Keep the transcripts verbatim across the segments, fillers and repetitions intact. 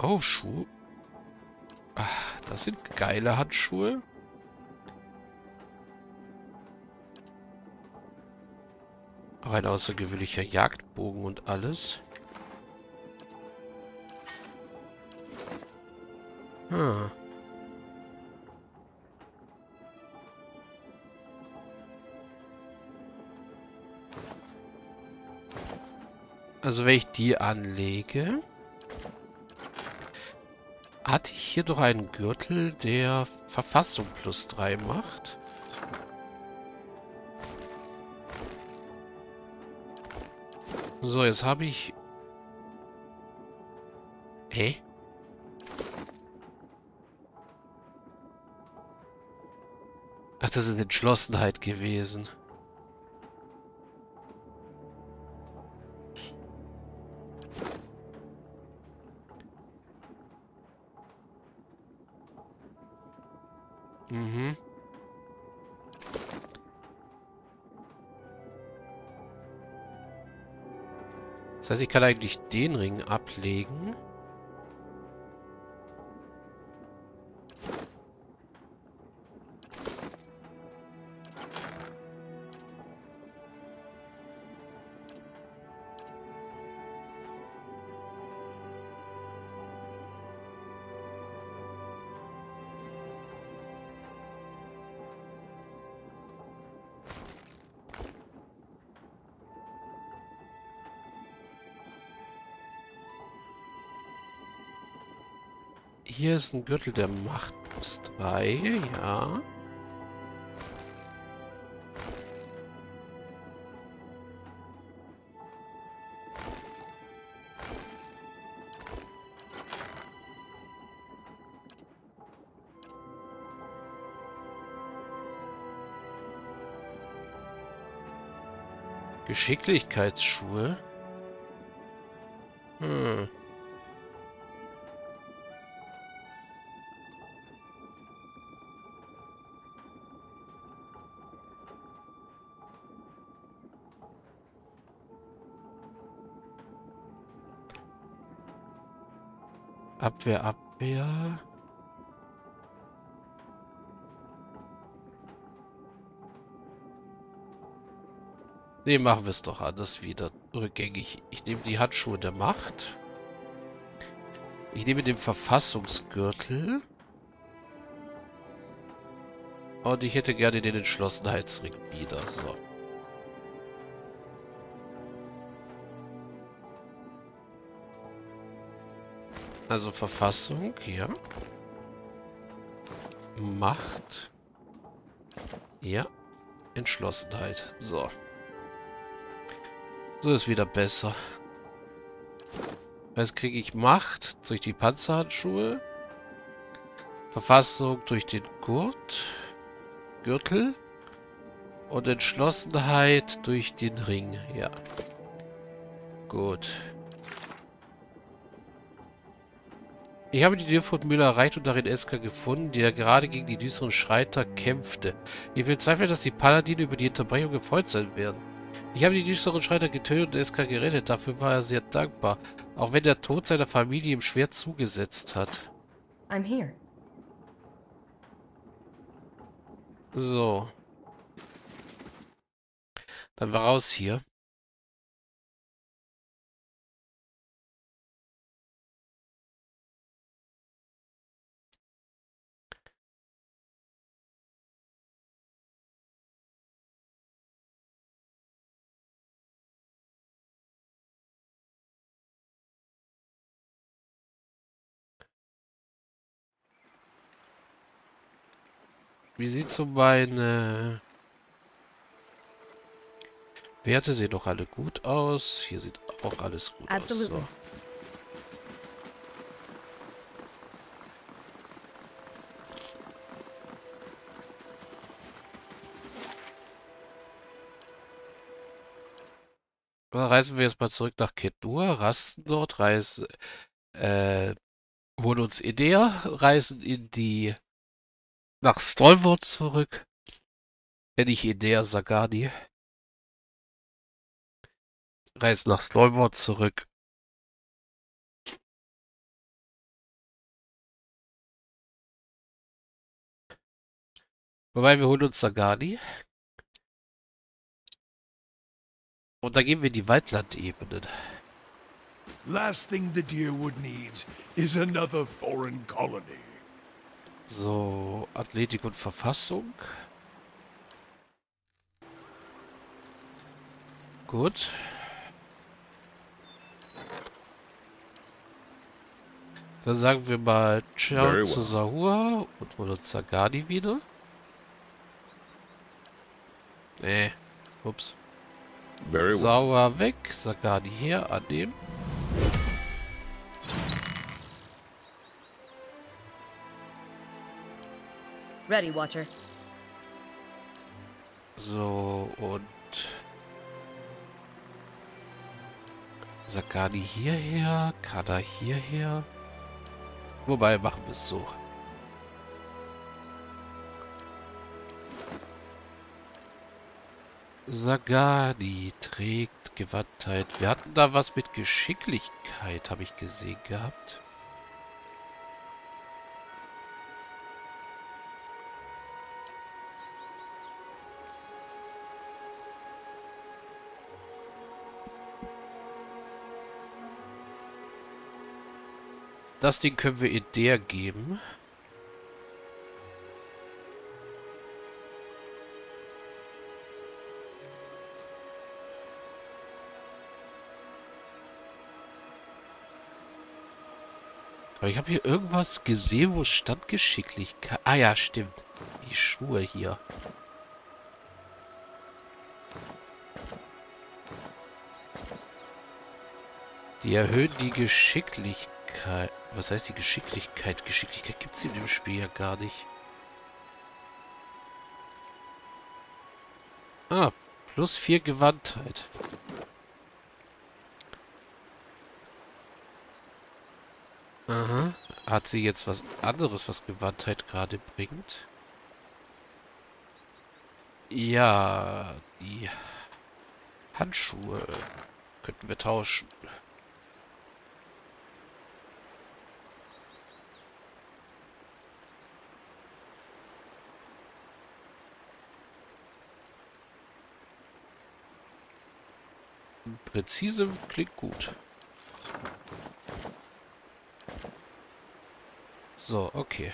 Oh, Schuhe. Ah, das sind geile Handschuhe. Auch ein außergewöhnlicher Jagdbogen und alles. Hm. Also wenn ich die anlege... Hatte ich hier doch einen Gürtel, der Verfassung plus drei macht? So, jetzt habe ich... Hä? Ach, das ist Entschlossenheit gewesen. Mhm. Das heißt, ich kann eigentlich den Ring ablegen. Hier ist ein Gürtel, der macht plus drei, ja. Geschicklichkeitsschuhe. Hm. Abwehr, Abwehr. Ne, machen wir es doch anders wieder. Rückgängig. Ich nehme die Handschuhe der Macht. Ich nehme den Verfassungsgürtel. Und ich hätte gerne den Entschlossenheitsring wieder. So. Also Verfassung, ja. Macht. Ja. Entschlossenheit. So. So ist wieder besser. Jetzt kriege ich Macht durch die Panzerhandschuhe. Verfassung durch den Gurt. Gürtel. Und Entschlossenheit durch den Ring. Ja. Gut. Ich habe die Dirfurt-Mühle erreicht und darin Eska gefunden, der gerade gegen die düsteren Schreiter kämpfte. Ich bezweifle, dass die Paladine über die Unterbrechung gefreut sein werden. Ich habe die düsteren Schreiter getötet und Eska gerettet. Dafür war er sehr dankbar. Auch wenn der Tod seiner Familie ihm schwer zugesetzt hat. I'm here. So. Dann war raus hier. Wie sieht so meine Werte? Sehen doch alle gut aus. Hier sieht auch alles gut aus. Absolutely. So. Dann reisen wir jetzt mal zurück nach Kedur, rasten dort, reisen, äh, holen uns Idea, reisen in die, nach Stalwart zurück. Nenne ich Idea Sagani. Reisen nach Stalwart zurück. Wobei, wir holen uns Sagani. Und dann gehen wir in die Waldlandebene. Last thing the Deerwood needs is another foreign colony. So, Athletik und Verfassung. Gut. Dann sagen wir mal Ciao Very zu well. Sahur und holen uns Sagani wieder. Nee. Ups. Very well. Sauer weg. Sagani her. Annehmen. Ready, Watcher. So, und Sagani hierher, Kada hierher. Wobei, machen wir es so. Sagani trägt Gewandtheit. Wir hatten da was mit Geschicklichkeit, habe ich gesehen gehabt. Das Ding können wir in der geben. Aber ich habe hier irgendwas gesehen, wo stand Geschicklichkeit. Ah ja, stimmt. Die Schuhe hier. Die erhöhen die Geschicklichkeit. Was heißt die Geschicklichkeit? Geschicklichkeit gibt es in dem Spiel ja gar nicht. Ah, plus vier Gewandtheit. Aha. Hat sie jetzt was anderes, was Gewandtheit gerade bringt? Ja, die Handschuhe könnten wir tauschen. Präzise klingt gut. So, okay.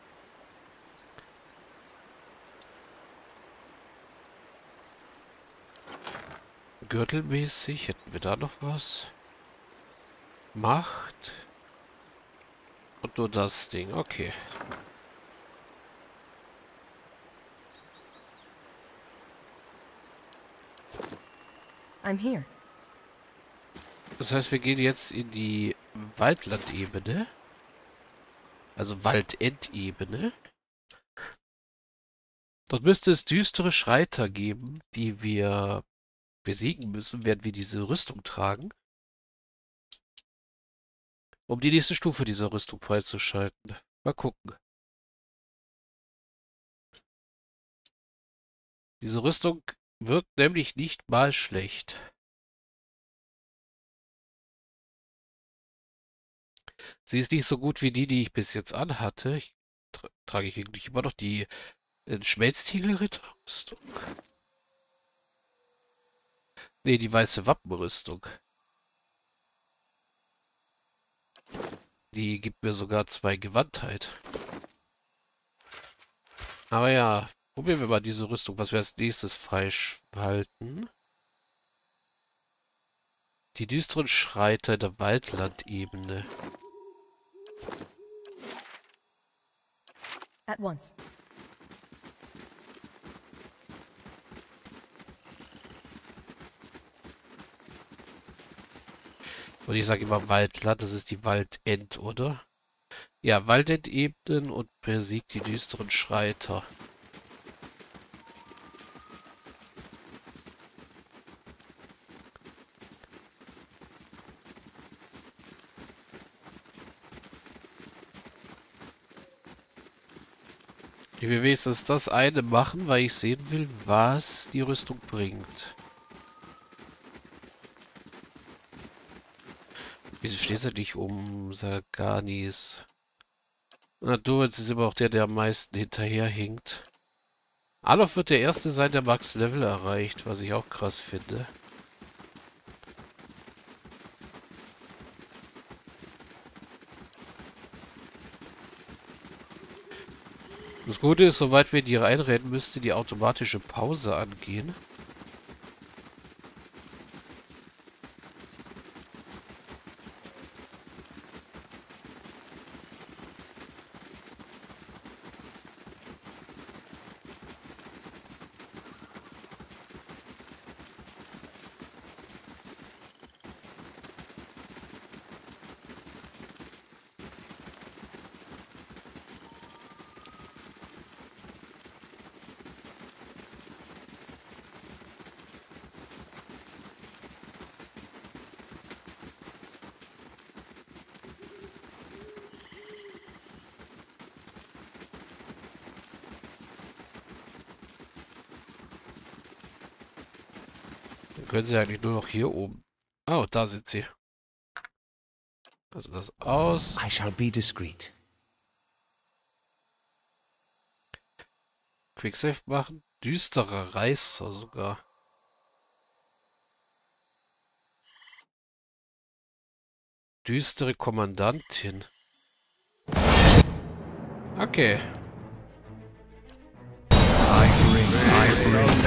Gürtelmäßig hätten wir da noch was. Macht. Und nur das Ding, okay. I'm here. Das heißt, wir gehen jetzt in die Waldlandebene. Also Waldendebene. Dort müsste es düstere Schreiter geben, die wir besiegen müssen, während wir diese Rüstung tragen. Um die nächste Stufe dieser Rüstung freizuschalten. Mal gucken. Diese Rüstung wirkt nämlich nicht mal schlecht. Sie ist nicht so gut wie die, die ich bis jetzt anhatte. Ich tra trage ich eigentlich immer noch die äh, Schmelztiegelritterrüstung. Ne, die weiße Wappenrüstung. Die gibt mir sogar zwei Gewandtheit. Aber ja, probieren wir mal diese Rüstung, was wir als nächstes freischalten. Die düsteren Schreiter der Waldlandebene. At once. Und ich sage immer Waldland, das ist die Waldend, oder? Ja, Waldendebenen und besiegt die düsteren Schreiter. Ich will wenigstens das eine machen, weil ich sehen will, was die Rüstung bringt. Wieso steht er nicht um Saganis? Na, du, jetzt ist aber auch der, der am meisten hinterherhinkt. Adolf wird der Erste sein, der Max-Level erreicht, was ich auch krass finde. Das Gute ist, sobald wir in die reinrennen, müsste die automatische Pause angehen. Dann können sie eigentlich nur noch hier oben. Oh, da sind sie. Also das aus. I shall be discreet. Quicksave machen. Düsterer Reißer sogar. Düstere Kommandantin. Okay. I bring, I bring.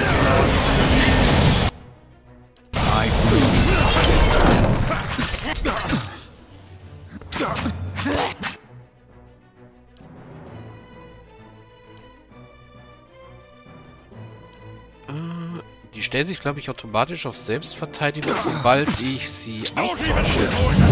I bring. Äh, die stellen sich, glaube ich, automatisch auf Selbstverteidigung, sobald ich sie austausche.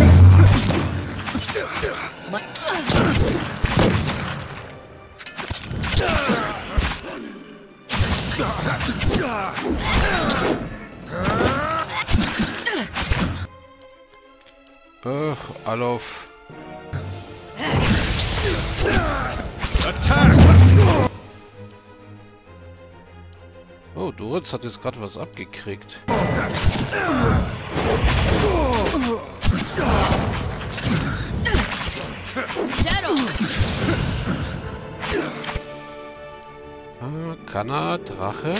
Ach, Adolf. Oh, Doritz hat jetzt gerade was abgekriegt. Ah, Kanna, Drache.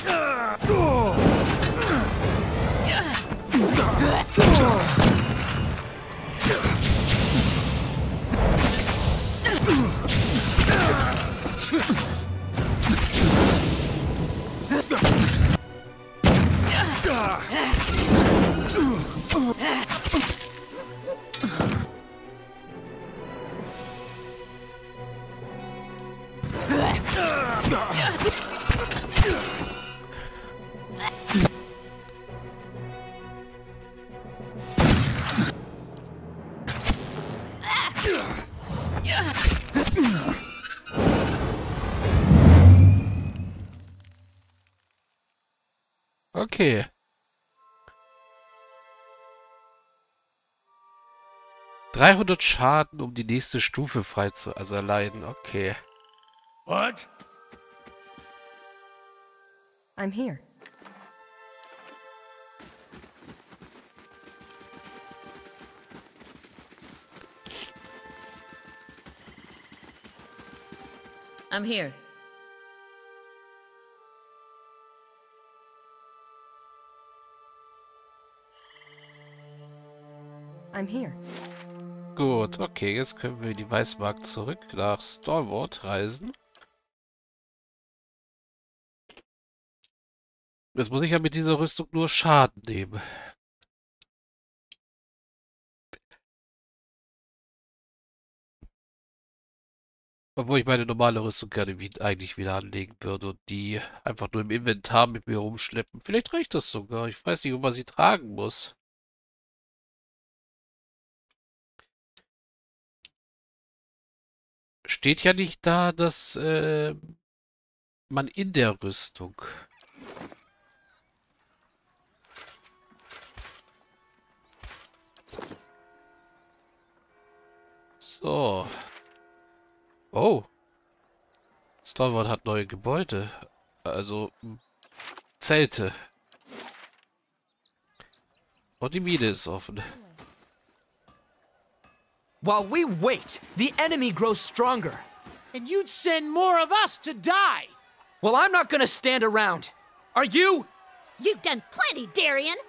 Okay. dreihundert Schaden, um die nächste Stufe frei zu also erleiden. Okay. What? I'm here. I'm here. I'm here. Gut, okay, jetzt können wir die Weißmark zurück nach Stalwart reisen. Jetzt muss ich ja mit dieser Rüstung nur Schaden nehmen. Obwohl ich meine normale Rüstung gerne wie, eigentlich wieder anlegen würde und die einfach nur im Inventar mit mir rumschleppen. Vielleicht reicht das sogar. Ich weiß nicht, ob man sie tragen muss. Steht ja nicht da, dass äh, man in der Rüstung... So. Oh. Stalwart hat neue Gebäude. Also Zelte. Und die Mine ist offen. While we wait, the enemy grows stronger. And you'd send more of us to die. Well, I'm not gonna stand around. Are you? You've done plenty, Darian.